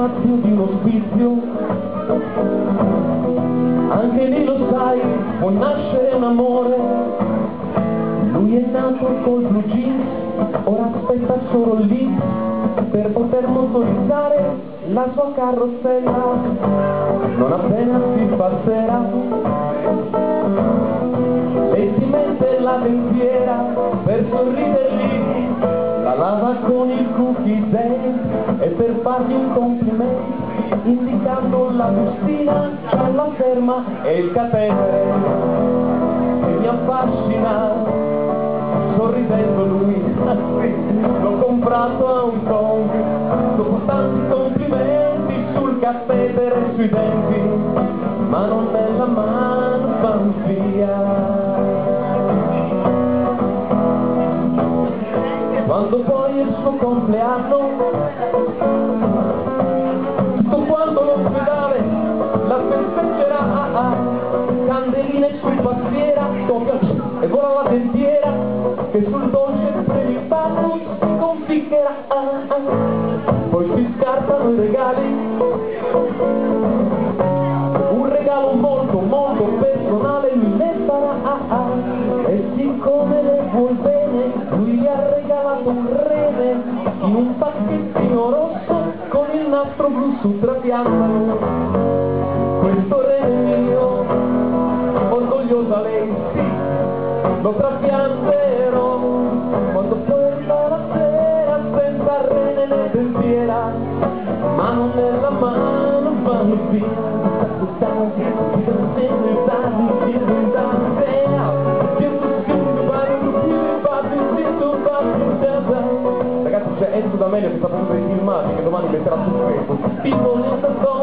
ha più di un ospizio, anche lì lo sai, può nascere un amore. Lui è nato col blue jeans, ora aspetta solo lì per poter motorizzare la sua carrozzella. Non appena si fa sera, lei si mette la dentiera per sorridergli, la lava con il cookie dent e per fargli un complimento, indicando la bustina, c'è la ferma e il catetere che mi affascina. Sorridendo lui, l'ho comprato a Hong Kong, dopo tanti complimenti sul catetere e sui denti, mano nella mano van via. Quando poi è il suo compleanno, tutto quanto l'ospedale la festeggerà, candeline su pastiera, e vola la dentiera che sul dolce prelibato si conficcherà. Poi si scartano i regali, un regalo molto molto personale lui le farà, e siccome le vuol bene lui gli ha regalato un rene in un pacchettino rosso con il nastro blu su trapiantalo. Questo rene mio, orgogliosa lei, sì, lo trapianterò quando torna la sera senza rene né dentiera, mano nella mano vanno via. Ragazzi, c'è Enzo D'Amelio che sta facendo dei filmati che domani metterà su Facebook.